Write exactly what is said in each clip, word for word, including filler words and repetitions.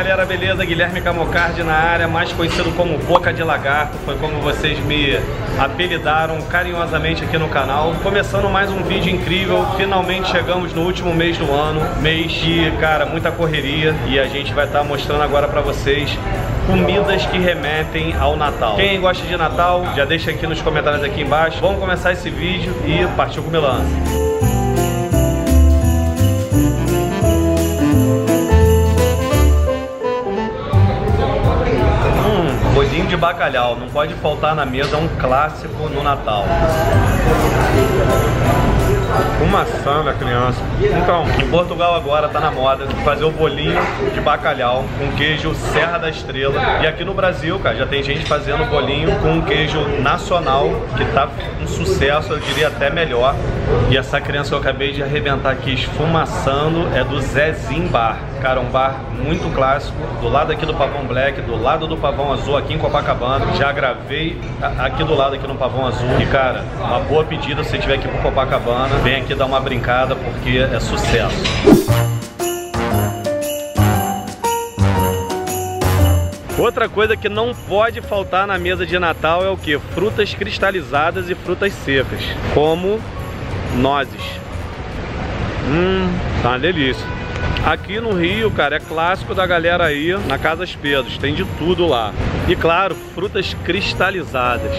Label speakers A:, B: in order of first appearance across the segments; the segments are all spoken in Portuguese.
A: galera, beleza? Guilherme Camocardi na área, mais conhecido como Boca de Lagarto, foi como vocês me apelidaram carinhosamente aqui no canal. Começando mais um vídeo incrível, finalmente chegamos no último mês do ano, mês de, cara, muita correria, e a gente vai estar mostrando agora pra vocês comidas que remetem ao Natal. Quem gosta de Natal, já deixa aqui nos comentários aqui embaixo. Vamos começar esse vídeo e partiu comilança. Bolinho de bacalhau, não pode faltar na mesa, é um clássico no Natal. Uma maçã da criança. Então, em Portugal agora tá na moda fazer o bolinho de bacalhau com queijo Serra da Estrela. E aqui no Brasil, cara, já tem gente fazendo bolinho com queijo nacional, que tá um sucesso, eu diria até melhor. E essa criança que eu acabei de arrebentar aqui esfumaçando é do Zezinho Bar. Cara, um bar muito clássico, do lado aqui do Pavão Black, do lado do Pavão Azul aqui em Copacabana. Já gravei aqui do lado aqui no Pavão Azul. E cara, uma boa pedida se você estiver aqui por Copacabana, vem aqui dar uma brincada porque é sucesso. Outra coisa que não pode faltar na mesa de Natal é o que? Frutas cristalizadas e frutas secas, como nozes. Hum, tá uma delícia. Aqui no Rio, cara, é clássico da galera aí na Casas Pedros, tem de tudo lá. E claro, frutas cristalizadas.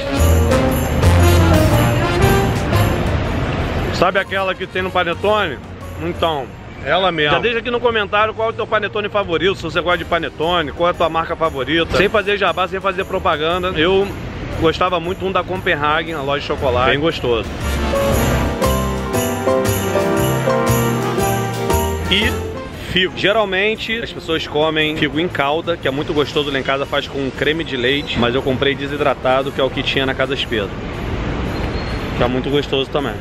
A: Sabe aquela que tem no panetone? Então, ela mesmo. Já deixa aqui no comentário qual é o teu panetone favorito, se você gosta de panetone, qual é a tua marca favorita. Sem fazer jabá, sem fazer propaganda. Eu gostava muito um da Copenhagen, a loja de chocolate. Bem gostoso. E figo. Geralmente as pessoas comem figo em calda, que é muito gostoso, lá em casa faz com creme de leite, mas eu comprei desidratado, que é o que tinha na Casas Pedro. Que é muito gostoso também.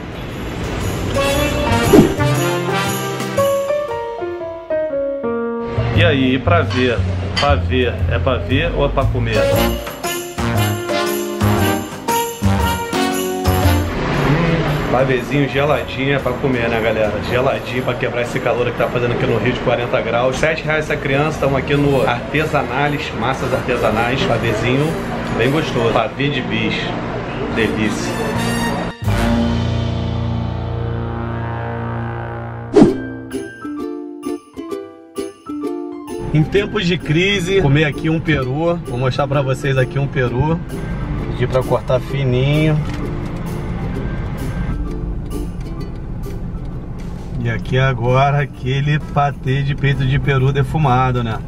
A: E aí, pra ver? Pra ver, é pra ver ou é pra comer? Pavezinho geladinho é pra comer, né, galera? Geladinho pra quebrar esse calor que tá fazendo aqui no Rio de quarenta graus. sete reais essa criança, estamos aqui no Artesanales, massas artesanais. Pavezinho bem gostoso. Pavê de bicho, delícia. Em tempos de crise, comer aqui um peru. Vou mostrar pra vocês aqui um peru. Pedi pra cortar fininho. E aqui agora aquele patê de peito de peru defumado, né?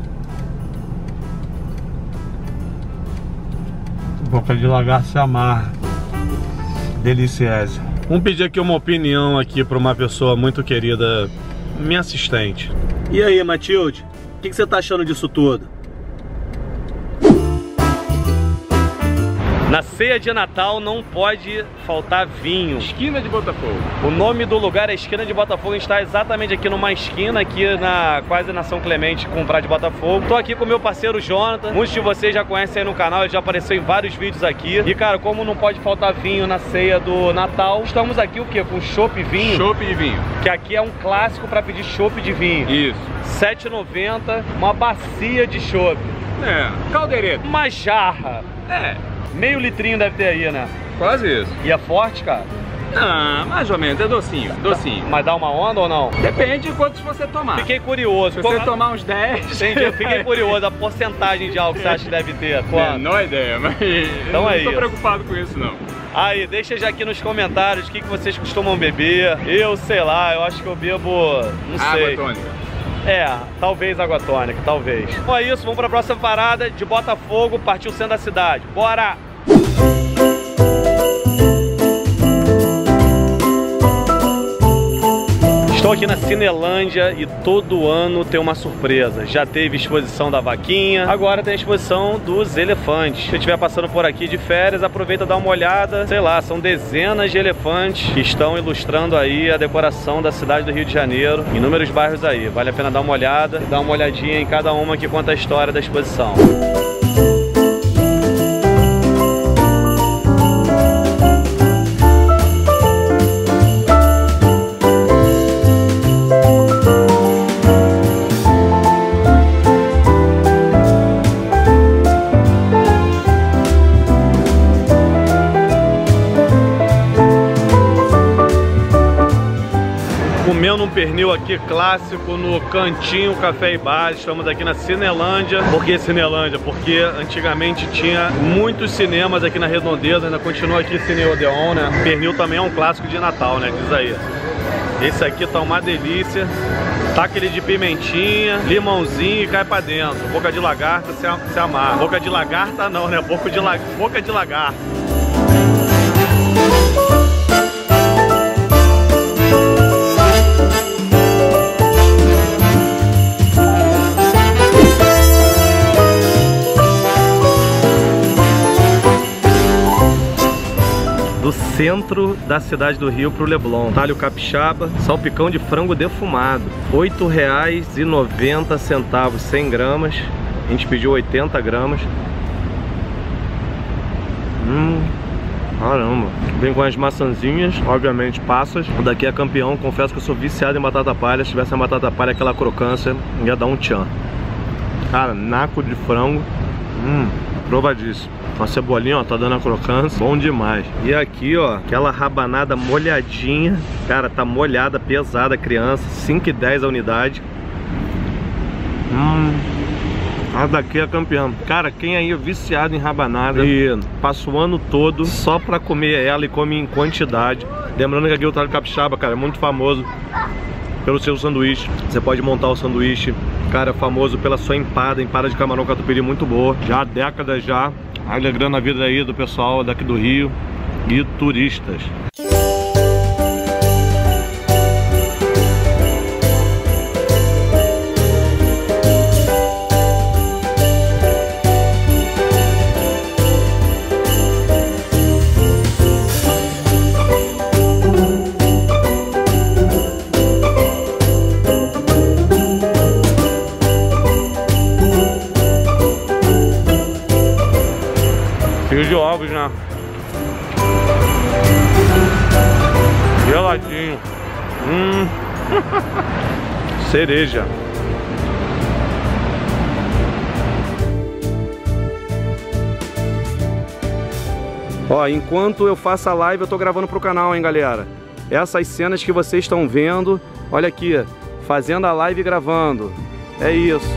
A: Boca de lagarto se amarra. Deliciosa. Vamos pedir aqui uma opinião aqui para uma pessoa muito querida, minha assistente. E aí, Matilde? O que, que você tá achando disso tudo? Na ceia de Natal não pode faltar vinho.
B: Esquina de Botafogo.
A: O nome do lugar é Esquina de Botafogo. A gente está exatamente aqui numa esquina, aqui na quase na São Clemente, com Praia de Botafogo. Tô aqui com o meu parceiro Jonathan. Muitos de vocês já conhecem aí no canal, ele já apareceu em vários vídeos aqui. E cara, como não pode faltar vinho na ceia do Natal, estamos aqui o quê? Com chopp e vinho.
B: Chopp e vinho.
A: Que aqui é um clássico para pedir chopp de vinho.
B: Isso.
A: sete reais e noventa centavos, uma bacia de chopp.
B: É, caldeireta.
A: Uma jarra.
B: É.
A: Meio litrinho deve ter aí, né?
B: Quase isso.
A: E é forte, cara?
B: Ah, mais ou menos, é docinho, docinho.
A: Mas dá uma onda ou não?
B: Depende de quantos você tomar.
A: Fiquei curioso.
B: Se você Como... tomar uns dez...
A: Entendi, fiquei curioso. A porcentagem de álcool que você acha que deve ter? Quanto?
B: Menor ideia, mas
A: então é
B: não tô
A: isso.
B: preocupado com isso, não.
A: Aí, deixa já aqui nos comentários o que, que vocês costumam beber. Eu, sei lá, eu acho que eu bebo... não sei.
B: Água tônica.
A: É, talvez água tônica, talvez. Então é isso, vamos pra próxima parada de Botafogo, partiu centro da cidade. Bora! Estou aqui na Cinelândia e todo ano tem uma surpresa. Já teve exposição da vaquinha, agora tem a exposição dos elefantes. Se você estiver passando por aqui de férias, aproveita e dá uma olhada. Sei lá, são dezenas de elefantes que estão ilustrando aí a decoração da cidade do Rio de Janeiro, em inúmeros bairros aí. Vale a pena dar uma olhada e dar uma olhadinha em cada uma que conta a história da exposição. Comendo um pernil aqui clássico no Cantinho Café e Bar. Estamos aqui na Cinelândia. Por que Cinelândia? Porque antigamente tinha muitos cinemas aqui na Redondeza. Ainda continua aqui Cine Odeon, né? Pernil também é um clássico de Natal, né? Diz aí. Esse aqui tá uma delícia. Taca ele de pimentinha, limãozinho e cai pra dentro. Boca de lagarta se, se amarra. Boca de lagarta não, né? Boca de, la... Boca de lagarta. Do centro da cidade do Rio pro Leblon. Talho capixaba, salpicão de frango defumado, oito reais e noventa centavos, cem gramas. A gente pediu oitenta gramas. Hum, caramba. Vem com as maçãzinhas, obviamente passas. O daqui é campeão, confesso que eu sou viciado em batata palha. Se tivesse a batata palha, aquela crocância, ia dar um tchan. Cara, naco de frango. Hum, provadíssimo. Uma cebolinha, ó, tá dando a crocância. Bom demais. E aqui, ó, aquela rabanada molhadinha. Cara, tá molhada, pesada, criança. cinco e dez a unidade. Hum. A daqui é campeã. Cara, quem aí é viciado em rabanada e passa o ano todo só pra comer ela e come em quantidade. Lembrando que aqui o talho capixaba, cara, é muito famoso pelo seu sanduíche. Você pode montar o sanduíche, cara, famoso pela sua empada. Empada de camarão catupiry muito boa. Já há décadas já. Alegrando a vida aí do pessoal daqui do Rio e turistas. Cheio de ovos, né? Geladinho. Hum. Cereja. Ó, enquanto eu faço a live, eu tô gravando pro canal, hein, galera? Essas cenas que vocês estão vendo, olha aqui, fazendo a live e gravando. É isso.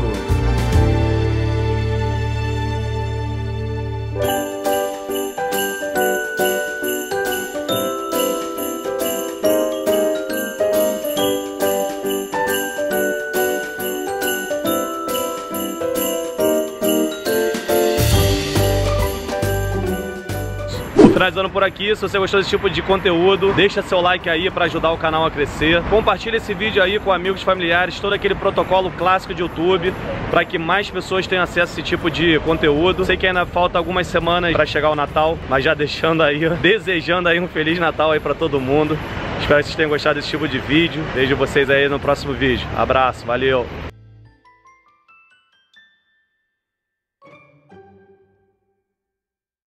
A: Finalizando por aqui, se você gostou desse tipo de conteúdo, deixa seu like aí pra ajudar o canal a crescer. Compartilha esse vídeo aí com amigos, familiares, todo aquele protocolo clássico de YouTube, pra que mais pessoas tenham acesso a esse tipo de conteúdo. Sei que ainda falta algumas semanas pra chegar o Natal, mas já deixando aí, desejando aí um Feliz Natal aí pra todo mundo. Espero que vocês tenham gostado desse tipo de vídeo. Vejo vocês aí no próximo vídeo. Abraço, valeu!